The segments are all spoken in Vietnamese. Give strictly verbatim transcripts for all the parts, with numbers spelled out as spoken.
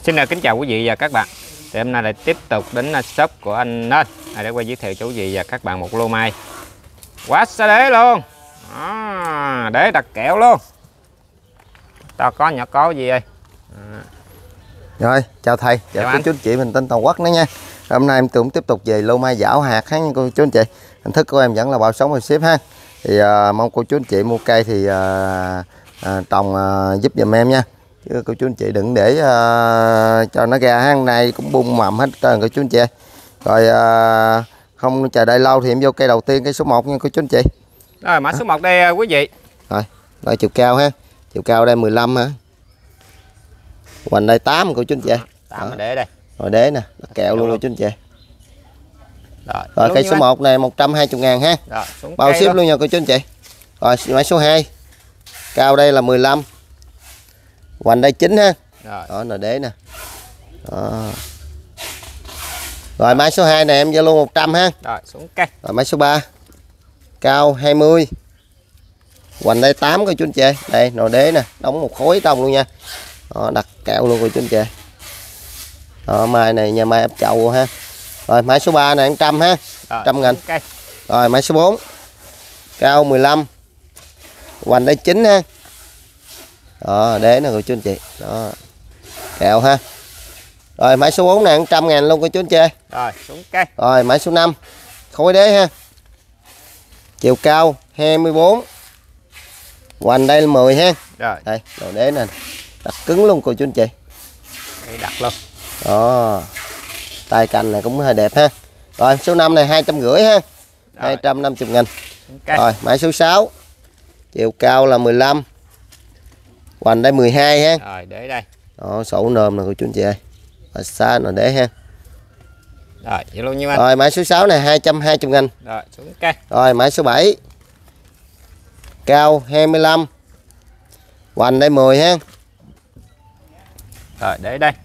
Xin kính chào quý vị và các bạn. Thì hôm nay lại tiếp tục đến shop của anh Nên để quay giới thiệu cho quý vị và các bạn một lô mai quá xa đế luôn. À, đế đặt kẹo luôn. To có nhỏ có gì ơi. À. Rồi, chào thầy, chào, chào cô chú anh chị mình tên Toàn Quốc nữa nha. Hôm nay em cũng tiếp tục về lô mai giảo hạt ha cô chú anh chị. Hình thức của em vẫn là bao sống và ship ha. Thì uh, mong cô chú anh chị mua cây thì uh, uh, trồng uh, giúp giùm em nha. Chứ cô chú anh chị đừng để uh, cho nó ra hang này cũng bung mầm hết trơn cô chú anh chị. Rồi uh, không chờ đợi lâu thì em vô cây đầu tiên, cây số một nha cô chú anh chị. Rồi mã số một đây quý vị. Rồi, rồi chiều cao ha. Chiều cao đây mười lăm hả? Hoành đây tám cô chú anh chị. tám mà để đây. Rồi đế nè, kẹo luôn cô chú anh chị. Rồi, rồi cây số một này một trăm hai mươi ngàn ha. Rồi, bao ship luôn. luôn nha cô chú anh chị. Rồi mã số hai. Cao đây là mười lăm. Hoành đây chín ha. Rồi. Đó là đế nè. Đó. Rồi mã số hai này em giao luôn một trăm ha. Rồi xuống cây. Rồi mã số ba. Cao hai mươi. Hoành đây tám cô chú anh chị. Đây nồi đế nè, đóng một khối trong luôn nha. Đó, đặt kẹo luôn cô chú anh chị. Đó, mai này nhà mai ép chậu ha. Rồi mã số ba này một trăm ha. một trăm ngàn. Okay. Rồi mã số bốn. Cao mười lăm. Hoành đây chín ha. Đó, đế nè cô chú anh chị. Đó. Kẹo ha. Rồi mã số bốn này một trăm ngàn luôn cô chú anh chị. Rồi xuống cây. Rồi mã số năm. Khối đế ha. Chiều cao hai mươi bốn. Hoành đây là mười ha. Rồi. Đây, đồ đế nè. Đặt cứng luôn cô chú anh chị. Đây đặt luôn. Đó. Tay cành này cũng hơi đẹp ha. Rồi số năm này hai trăm rưỡi ha. hai trăm năm mươi nghìn. Okay. Rồi mã số sáu. Chiều cao là mười lăm. Hoành đây mười hai ha. Rồi để đây. Đó, sổ nôm nè cô chú anh chị ơi. Và xa nè đế ha. Rồi vậy luôn như anh. Rồi mã số sáu này hai trăm hai mươi nghìn. Rồi xuống cây. Rồi mã số bảy. Cao hai mươi lăm. Hoành đây mười ha. Rồi để đây.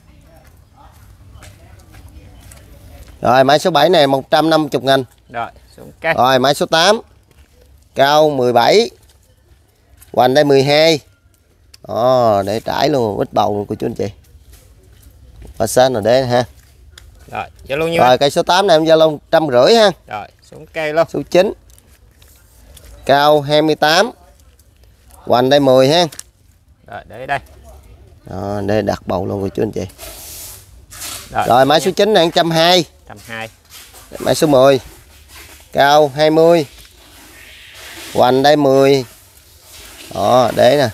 Rồi mã số bảy này một trăm năm mươi nghìn. Rồi xuống cây. Rồi mã số tám. Cao mười bảy. Hoành đây mười hai. Đó, để trải luôn, vít bầu luôn cô chú anh chị. Và xanh rồi đế ha. Rồi, giao luôn như Rồi cây số tám này em giao luôn một trăm rưỡi ha. Rồi, xuống cây luôn. Số chín. Cao hai mươi tám. Hoành đây mười ha. Rồi, để đây. Đó, để đặt bầu luôn cô chú anh chị. Rồi, rồi mã số chín này một trăm hai mươi. một trăm hai mươi. Mã số mười. Cao hai mươi. Hoành đây mười. Đó, để nè.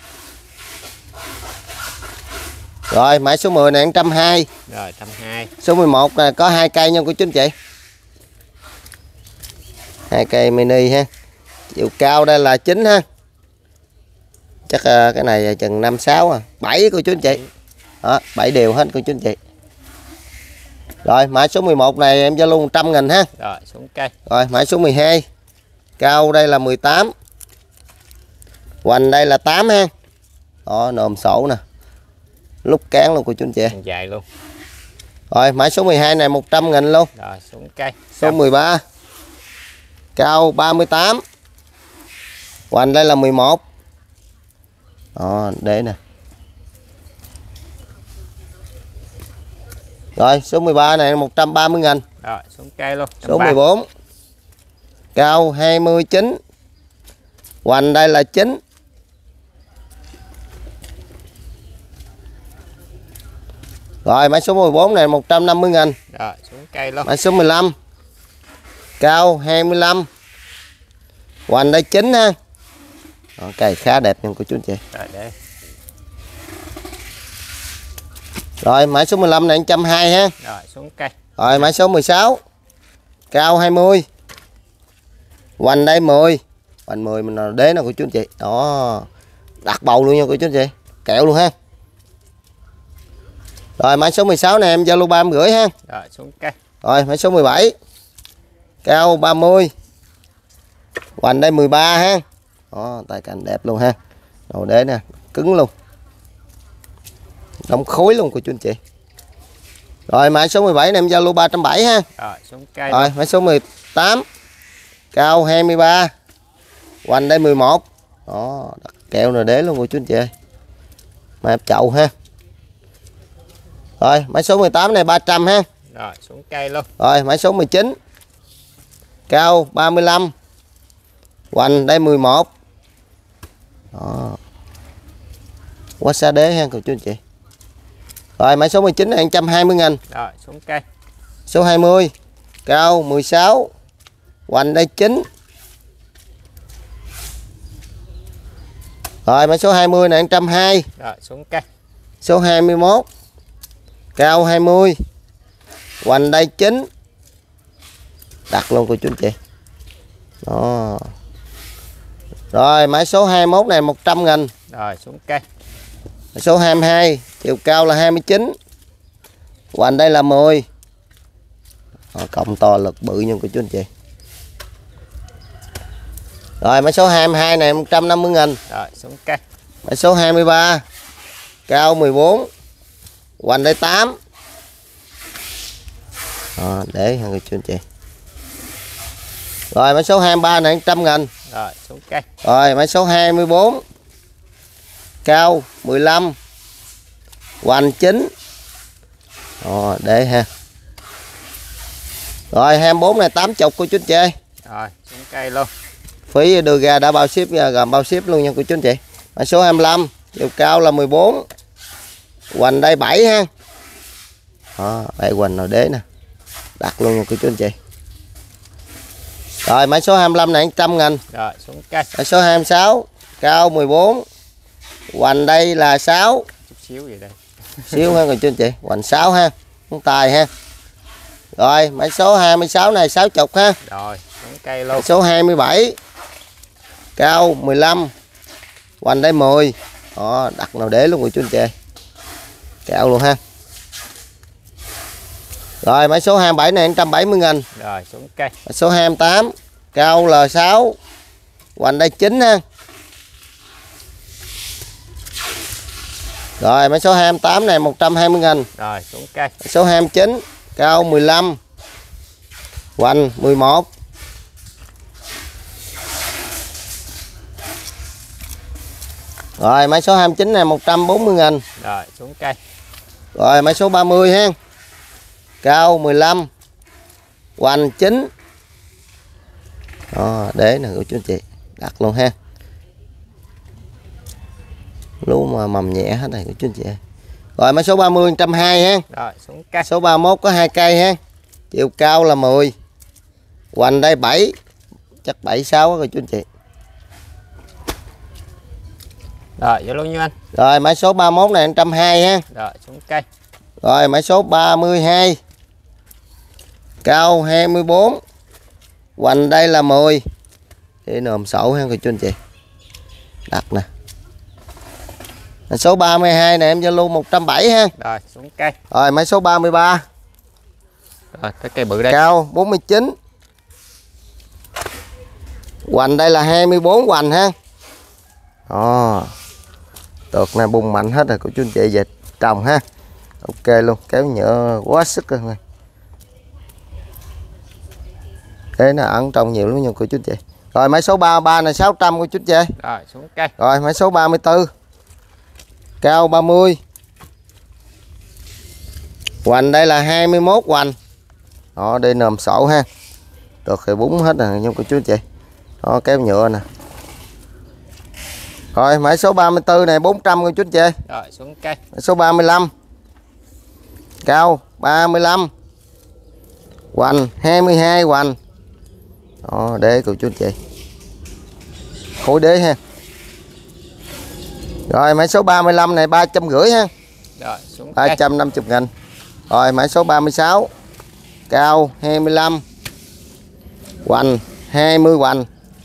Rồi mã số mười này một trăm hai mươi. Rồi một trăm hai mươi. Số mười một này có hai cây nha cô chú anh chị. Hai cây mini ha. Chiều cao đây là chín ha. Chắc uh, cái này chừng năm sáu à, bảy cô chú anh chị. Đó, bảy đều hết cô chú anh chị. Rồi mã số mười một này em giao luôn một trăm nghìn ha. Rồi xuống cây. Rồi mã số mười hai. Cao đây là mười tám. Hoành đây là tám ha. Đó, nồm sổ nè. Lúc cán luôn cô chú anh chị. Dài luôn. Rồi mã số mười hai này một trăm nghìn luôn. Rồi xuống cây. Số mười ba. Cao ba mươi tám. Hoành đây là mười một. Đó, để nè. Rồi số mười ba này một trăm ba mươi nghìn. Rồi xuống cây luôn. Số mười bốn. Cao hai mươi chín. Hoành đây là chín. Rồi mã số mười bốn này một trăm năm mươi nghìn. Rồi xuống cây luôn. Mã số mười lăm. Cao hai mươi lăm. Hoành đây chín ha. Đó, cây khá đẹp nha cô chú anh chị. Rồi để. Rồi mã số mười lăm này một trăm hai mươi ha. Rồi xuống cây. Rồi mã số mười sáu. Cao hai mươi. Hoành đây mười. Hoành mười mình đế nè cô chú anh chị. Đó. Đặt bầu luôn nha cô chú anh chị. Kẹo luôn ha. Rồi mã số mười sáu này em giao lưu ba mươi rưỡi ha. Rồi xuống cây. Rồi mã số mười bảy. Cao ba mươi. Hoành đây mười ba ha. Đó, tay cành đẹp luôn ha. Đồ đế nè, cứng luôn. Đóng khối luôn cô chú anh chị. Rồi mã số mười bảy này em giao lưu ba trăm bảy mươi ha. Rồi xuống cây. Rồi mã số mười tám. Cao hai mươi ba. Hoành đây mười một. Đó, đặt kẹo rồi đế luôn cô chú anh chị ơi. Mà ép chậu ha. Rồi mã số mười tám này ba trăm ha. Rồi xuống cây luôn. Rồi mã số mười chín. Cao ba mươi lăm. Hoành đây mười một. Đó. Quá xa đế ha cô chú anh chị. Rồi mã số mười chín này một trăm hai mươi nghìn. Rồi xuống cây. Số hai mươi. Cao mười sáu. Hoành đây chín. Rồi mã số hai mươi này một trăm hai mươi. Rồi xuống cây. Số hai mươi mốt. Cao hai mươi. Hoành đây chín. Đặt luôn cô chú anh chị. Đó. Rồi mã số hai mươi mốt này một trăm nghìn. Rồi xuống cây. Mã số hai mươi hai. Chiều cao là hai mươi chín. Hoành đây là mười. Đó, cộng to lực bự nha cô chú anh chị. Rồi mã số hai mươi hai này một trăm năm mươi nghìn. Rồi xuống cây. Mã số hai mươi ba. Cao mười bốn. Hoành đây tám. Đó, để ha cô chú anh chị. Rồi mã số hai mươi ba này một trăm nghìn. Rồi xuống cây. Rồi mã số hai mươi bốn. Cao mười lăm. Hoành chín. Đó, để ha. Rồi hai mươi bốn này tám mươi cô chú anh chị. Rồi xuống cây luôn. Phí đưa ra đã bao ship gồm bao ship luôn nha cô chú anh chị. Mã số hai mươi lăm. Chiều cao là mười bốn. Hoành đây bảy ha. Đó, đây hoành nào đế nè. Đặt luôn nha cô chú anh chị. Rồi mã số hai mươi lăm này một trăm nghìn. Rồi xuống cây. Mã số hai mươi sáu. Cao mười bốn. Hoành đây là sáu. Chút xíu vậy đây. Xíu ha cô chú anh chị. Hoành sáu ha. Con tài ha. Rồi mã số hai mươi sáu này sáu mươi ha. Rồi xuống cây luôn. Mã số hai mươi bảy. Cao mười lăm. Hoành đây mười. Đó, đặt nào để luôn cô chú anh chị. Kẹo luôn ha. Rồi mã số hai mươi bảy này một trăm bảy mươi nghìn. Rồi xuống cây. Mã số hai mươi tám. Cao L sáu. Hoành đây chín ha. Rồi mã số hai mươi tám này một trăm hai mươi nghìn. Rồi xuống cây. Mã số hai mươi chín. Cao mười lăm. Hoành mười một. Rồi mã số hai mươi chín này một trăm bốn mươi nghìn. Rồi xuống cây. Rồi mã số ba mươi ha. Cao mười lăm. Hoành chín. Đó, để nè cô chú anh chị. Đặt luôn ha. Luôn mà mầm nhẹ hết này cô chú anh chị. Rồi mã số ba mươi một trăm hai mươi ha. Rồi xuống cây. Số ba mươi mốt có hai cây ha. Chiều cao là mười. Hoành đây bảy. Chắc bảy sáu cô chú anh chị. Rồi vô luôn nha anh. Rồi mã số ba mươi mốt này một trăm hai mươi ha. Rồi xuống cây. Rồi mã số ba mươi hai. Cao hai mươi bốn. Hoành đây là mười. Để nồm sậu ha cô chú anh chị. Đặt nè. Mã số ba mươi hai này em Zalo một trăm bảy mươi ha. Rồi xuống cây. Rồi mã số ba mươi ba. Rồi cái cây bự đây. Cao bốn mươi chín. Hoành đây là hai mươi bốn hoành ha. Đó. Được nè, bung mạnh hết rồi cô chú anh chị về trồng ha. Ok luôn, kéo nhựa quá sức rồi. Thế nó ẩn trồng nhiều lắm nha cô chú anh chị. Rồi mã số ba mươi ba này sáu trăm cô chú anh chị. Rồi xuống cây. Rồi mã số ba mươi tư. Cao ba mươi. Hoành đây là hai mươi mốt hoành. Đó, đây nồm sổ ha. Được thì búng hết rồi nha cô chú anh chị. Đó, kéo nhựa nè. Rồi mã số ba mươi tư này bốn trăm cô chú anh chị. Rồi xuống cây. Mã số ba mươi lăm. Cao ba mươi lăm. Hoành hai mươi hai hoành. Đó, đế cô chú anh chị. Khối đế ha. Rồi mã số ba mươi lăm này ba trăm rưỡi ha. Rồi xuống cây. ba trăm năm mươi nghìn. Rồi mã số ba mươi sáu. Cao hai mươi lăm. Hoành hai mươi hoành.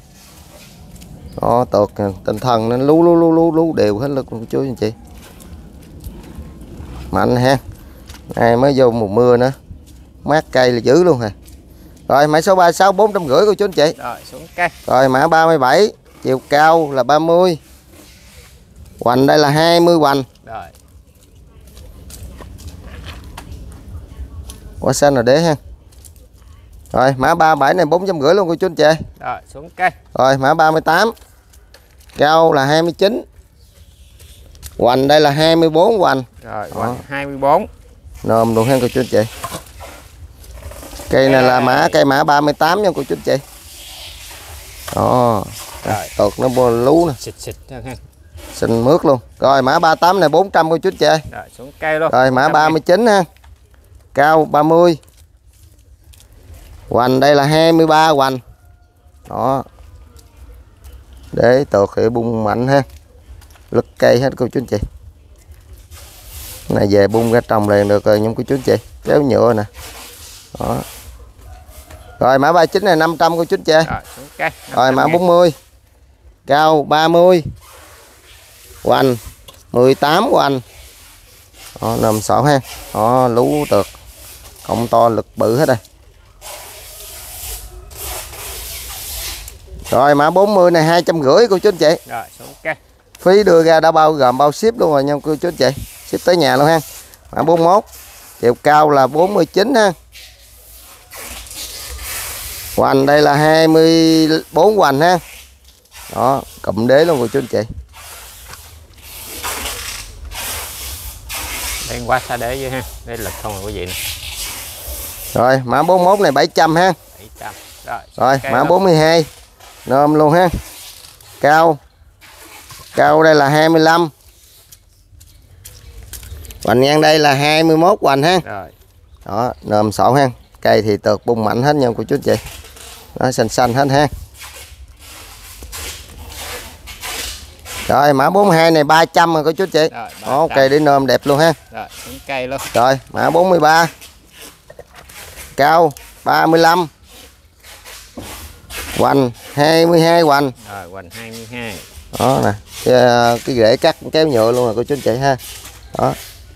Đó, tược tinh thần nên lú lú lú lú lú đều hết lực cô chú anh chị. Mạnh ha. Này mới vô mùa mưa nữa. Mát cây là dữ luôn hả. Rồi mã số ba mươi sáu bốn trăm rưỡi cô chú anh chị. Rồi xuống cây. Rồi mã ba mươi bảy. Chiều cao là ba mươi. Hoành đây là hai mươi hoành. Rồi. Quả xanh là đế ha. Rồi mã ba mươi bảy này bốn trăm rưỡi luôn cô chú anh chị. Rồi xuống cây. Rồi mã ba mươi tám. Cao là hai mươi chín. Hoành đây là hai mươi bốn hoành. Rồi hoành hai mươi bốn. nôm luôn ha cô chú anh chị. Cây này là mã cây mã ba mươi tám nha cô chú anh chị. Đó, tột nó bò lú nè, xịt xịt ha. xinh mướt luôn. Rồi mã ba mươi tám này bốn trăm cô chú anh chị. Rồi xuống cây luôn. Rồi mã ba mươi chín ha. Cao ba mươi. Hoành đây là hai mươi ba hoành. Đó. Để tột để bung mạnh ha. Lực cây hết cô chú anh chị. Này về bung ra trồng liền được rồi nhưng cô chú anh chị. Kéo nhựa nè. Đó. Rồi mã ba mươi chín này năm trăm cô chú anh chị. Rồi xuống cây. Rồi mã bốn mươi. Cao ba mươi. Hoành mười tám hoành. Đó, nằm sọ ha. Đó, lú tược. Cộng to lực bự hết đây. Rồi mã bốn mươi này hai trăm rưỡi cô chú anh chị. Rồi xuống cây. Phí đưa ra đã bao gồm bao ship luôn rồi nha cô chú anh chị. Ship tới nhà luôn ha. Mã bốn mươi mốt. Chiều cao là bốn mươi chín ha. Hoành đây là hai mươi bốn hoành ha. Đó, cụm đế luôn cô chú anh chị. Đây quá xa đế với ha. Đây lực không rồi quý vị nè. Rồi mã bốn mươi mốt này bảy trăm ha. bảy trăm. Rồi, Rồi mã bốn mươi hai. Nôm luôn ha. Cao. Cao đây là hai mươi lăm. Hoành ngang đây là hai mươi mốt hoành ha. Rồi. Đó, nôm sọ ha. Cây thì tược bung mạnh hết nha cô chú anh chị. Nó xanh xanh hết ha. Rồi mã bốn mươi hai này ba trăm rồi cô chú anh chị. Rồi, Đó, cây để nôm đẹp luôn ha. Rồi, xuống cây luôn. Rồi mã bốn mươi ba. Cao ba mươi lăm. Hoành hai mươi hai hoành. Rồi, hoành hai mươi hai. Đó nè, cái, cái rễ cắt kéo nhựa luôn rồi cô chú anh chị ha. Đó.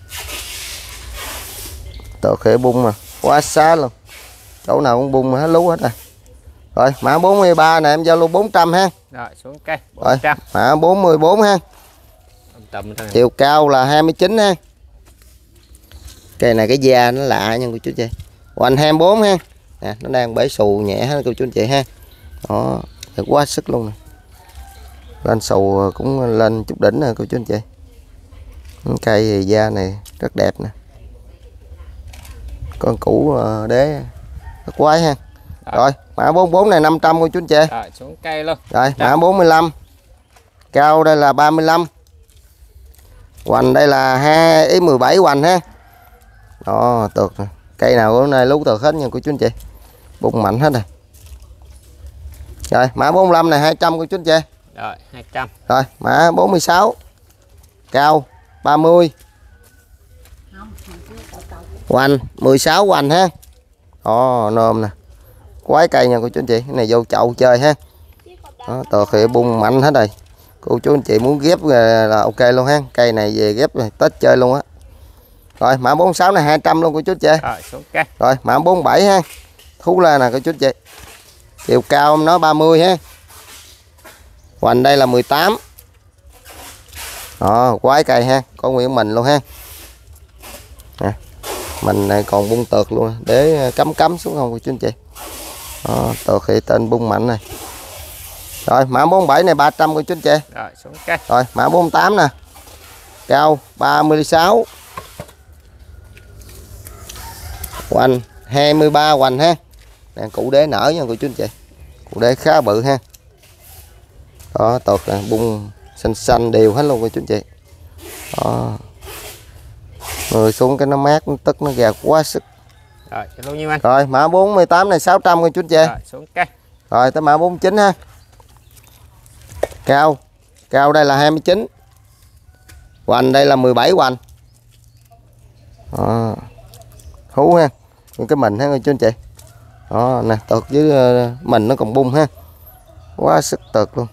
Tờ khệ bung mà, quá xá luôn. Chỗ nào cũng bung mà hết lú hết rồi. Rồi, mã bốn mươi ba này em giao luôn bốn trăm ha. Rồi, xuống cây Rồi, bốn trăm. mã bốn mươi bốn ha. Tầm Chiều cao là hai mươi chín ha. Cây này cái da nó lạ nha cô chú anh chị. Hoành hai mươi bốn ha. Nè, nó đang bể xù nhẹ hết cô chú anh chị ha. Đó, quá sức luôn nè. Lên xù cũng lên chút đỉnh nè cô chú anh chị. Cây thì da này rất đẹp nè. Con củ đế rất quái ha. Rồi, rồi mã bốn mươi bốn này năm trăm cô chú anh chị. Rồi, xuống cây luôn. Rồi mã bốn mươi lăm. Cao đây là ba mươi lăm. Hoành đây là hai ý mười bảy hoành ha. Đó, tược nè. Cây nào hôm nay lú tược hết nha cô chú anh chị. Bung mạnh hết rồi. Rồi mã bốn mươi lăm này hai trăm cô chú anh chị. Rồi, hai trăm. Rồi mã bốn mươi sáu. Cao ba mươi. Hoành mười sáu hoành ha. Đó, nôm nè. Quái cây nha cô chú anh chị. Cái này vô chậu chơi ha. Đó, tờ khịa bung mạnh hết rồi. Cô chú anh chị muốn ghép là ok luôn ha. Cây này về ghép rồi, Tết chơi luôn á. Rồi mã bốn mươi sáu này hai trăm luôn cô chú anh chị. Rồi, xuống cây. Rồi mã bốn mươi bảy ha. Thú la nè cô chú anh chị. Chiều cao nó ba mươi ha. Hoành đây là mười tám. Đó, quái cây ha, có nguyên mình luôn ha. Nè, mình này còn bung tược luôn để cắm cắm xuống không cô chú anh chị. Đó, tược thì tên bung mạnh này. Rồi mã bốn mươi bảy này ba trăm cô chú anh chị. Rồi, xuống cây. Rồi mã bốn mươi tám nè. Cao ba mươi sáu. Hoành hai mươi ba hoành ha. Nè, cụ đế nở nha cô chú anh chị. Cụ đế khá bự ha. Đó, tược nè, bung xanh xanh đều hết luôn cô chú anh chị. Đó. Người xuống cái nó mát, nó tức nó gà quá sức. Rồi, bao nhiêu anh? Rồi, mã bốn mươi tám này sáu trăm cô chú anh chị. Rồi, xuống cây. Rồi, tới mã bốn mươi chín ha. Cao. Cao đây là hai mươi chín. Hoành đây là mười bảy hoành. Đó. Hú ha. Những cái mình ha cô chú anh chị. Đó, nè, tược với mình nó còn bung ha. Quá sức tược luôn.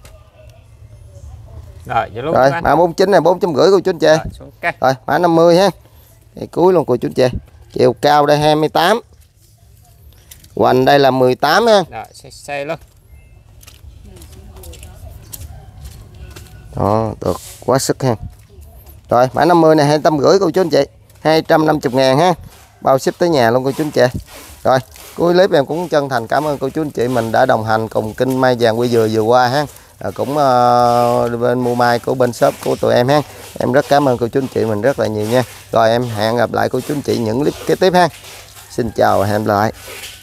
Rồi, luôn Rồi, mã bốn mươi chín này bốn trăm rưỡi cô chú anh chị. Rồi, xuống cây. Rồi, mã năm mươi ha. Đây, cuối luôn cô chú anh chị. Chiều cao đây hai mươi tám. Hoành đây là mười tám ha. Rồi, xe xe luôn. Đó, được quá sức ha. Rồi, mã năm mươi này hai trăm rưỡi cô chú anh chị. hai trăm năm mươi ngàn ha. Bao ship tới nhà luôn cô chú anh chị. Rồi, cuối clip em cũng chân thành cảm ơn cô chú anh chị mình đã đồng hành cùng kênh Mai Vàng Quy Dừa vừa qua ha. À, cũng uh, bên mua mai của bên shop của tụi em ha. Em rất cảm ơn cô chú anh chị mình rất là nhiều nha. Rồi em hẹn gặp lại cô chú anh chị những clip kế tiếp ha. Xin chào và hẹn gặp lại.